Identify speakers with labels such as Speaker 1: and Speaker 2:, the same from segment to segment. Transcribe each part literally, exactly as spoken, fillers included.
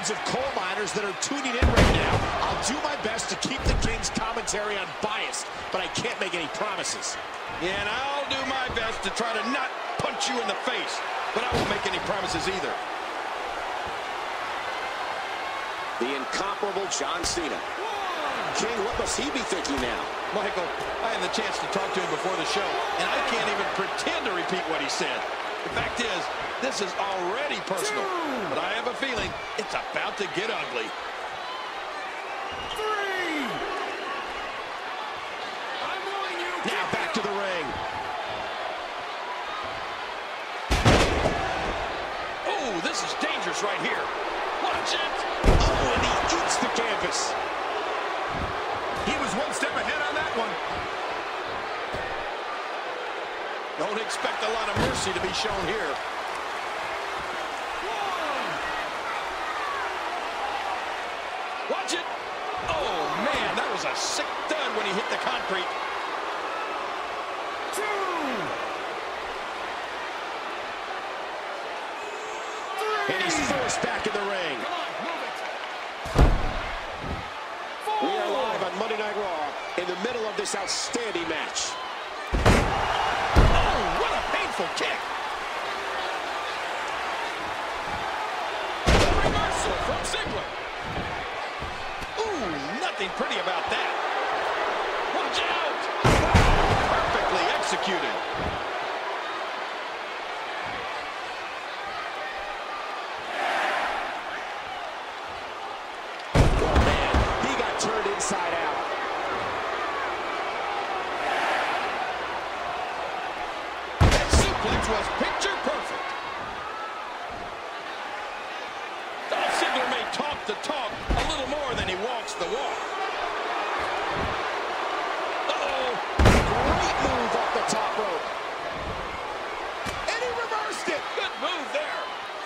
Speaker 1: Millions of coal miners that are tuning in right now. I'll do my best to keep the King's commentary unbiased, but I can't make any promises.
Speaker 2: Yeah, and I'll do my best to try to not punch you in the face, but I won't make any promises either.
Speaker 1: The incomparable John Cena. King, what must he be thinking now?
Speaker 2: Michael, I had the chance to talk to him before the show, and I can't even pretend to repeat what he said. The fact is, this is already personal, but I have a feeling it's about to get ugly.
Speaker 3: Three. I'm warning you.
Speaker 1: Now back to the ring.
Speaker 2: Oh, this is dangerous right here. Watch it.
Speaker 1: Oh, and he eats the canvas.
Speaker 3: He was one step ahead on that one.
Speaker 2: Don't expect a lot of mercy to be shown here.
Speaker 3: One.
Speaker 2: Watch it. Oh, man, that was a sick thud when he hit the concrete.
Speaker 3: Two. Three.
Speaker 1: And he's forced back in the ring.
Speaker 3: Come on, move it.
Speaker 1: We are live on Monday Night Raw in the middle of this outstanding match.
Speaker 2: Oh, what a painful kick. The reversal from Ziggler. Ooh, nothing pretty about that. Watch out. Perfectly executed.
Speaker 1: Oh, man, he got turned inside out.
Speaker 2: Was picture perfect. Dolph Ziggler may talk the talk a little more than he walks the walk. Uh-oh.
Speaker 1: Great move off the top rope. And he reversed it.
Speaker 2: Good move there.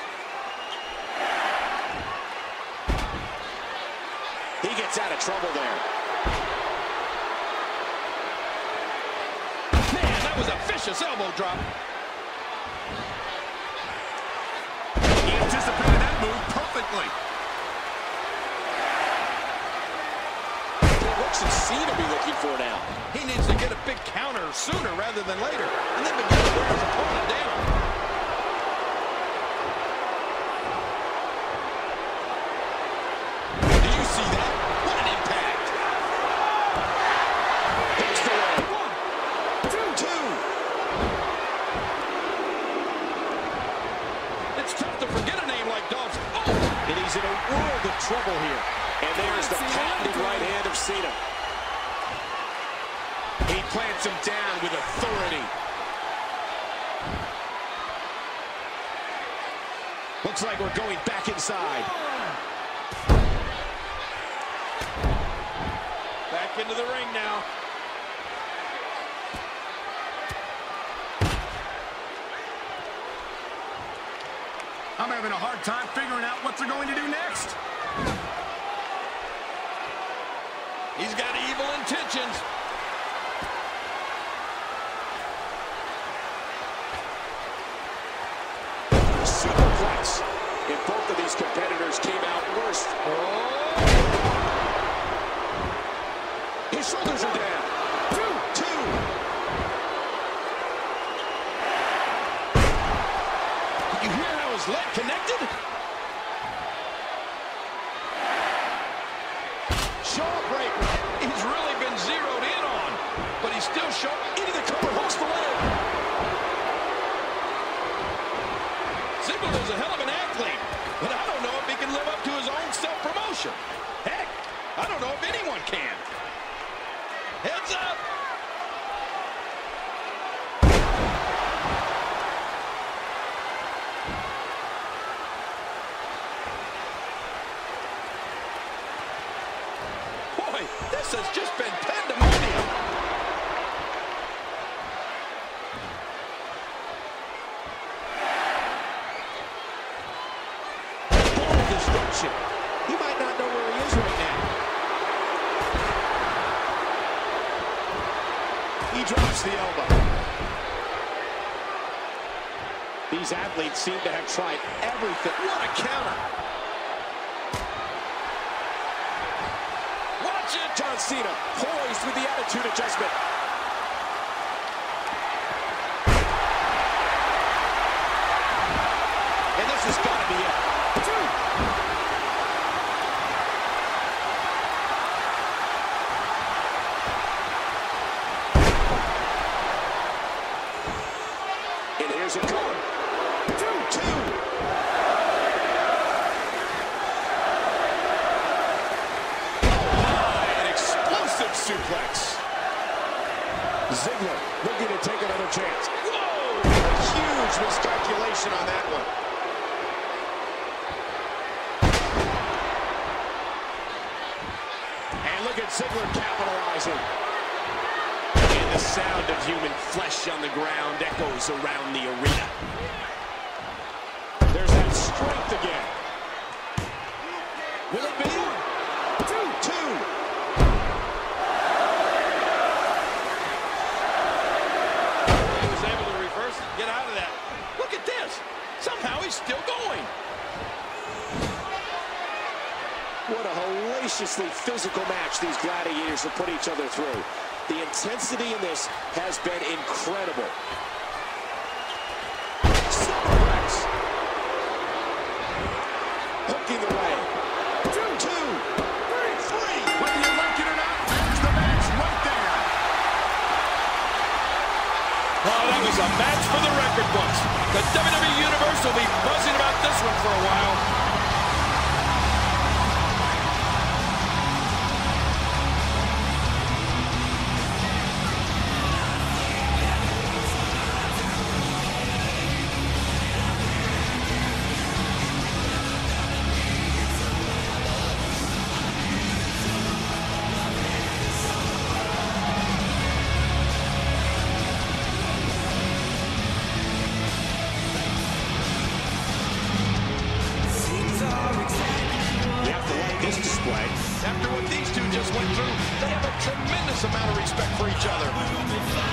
Speaker 1: He gets out of trouble there.
Speaker 2: Man, that was a vicious elbow drop.
Speaker 3: Anticipated that move perfectly.
Speaker 1: What should Cena be looking for now?
Speaker 2: He needs to get a big counter sooner rather than later, and then begin to wear his opponent down. Do you see that? What an impact!
Speaker 1: Hits the leg.
Speaker 3: One, two,
Speaker 1: Two.
Speaker 2: It's tough to forget a name like Dolph. Oh!
Speaker 1: And he's in a world of trouble here. And there's the pounding right hand of Cena. He plants him down with authority. Looks like we're going back inside.
Speaker 2: Back into the ring now.
Speaker 3: I'm having a hard time figuring out what they're going to do next.
Speaker 2: He's got evil intentions.
Speaker 1: Superplex. And both of these competitors came out worst.
Speaker 2: Oh!
Speaker 1: His shoulders are down. Two. Two.
Speaker 2: Did you hear how his leg connected?
Speaker 1: Jawbreaker.
Speaker 2: He's really been zeroed in on, but he's still showing into the cover, hooks the leg. Ziggler is a hell of an athlete, but I don't know if he can live up to his own self-promotion. Heck, I don't know if anyone can. Heads up. Boy, this has just been pandemonium.
Speaker 1: Ball destruction. He might not know where he is right now. He drops the elbow. These athletes seem to have tried everything.
Speaker 2: What a counter.
Speaker 1: Cena poised with the attitude adjustment. And this has got to be it. Two. And here's a cover. Two. Two. Suplex. Ziggler looking to take another chance. Whoa! A huge miscalculation on that one. And look at Ziggler capitalizing. And the sound of human flesh on the ground echoes around the arena. There's that strength again. Will it be? Two. Two.
Speaker 2: Get out of that. Look at this. Somehow he's still going.
Speaker 1: What a hellaciously physical match these gladiators have put each other through. The intensity in this has been incredible. Superplex. Hooking away. Two. Two. Three. Three.
Speaker 3: Whether you like it or not, there's the match right there.
Speaker 2: Oh, that was a match for the record books. The W W E Universe will be buzzing about this one for a while. After what these two just went through, they have a tremendous amount of respect for each other.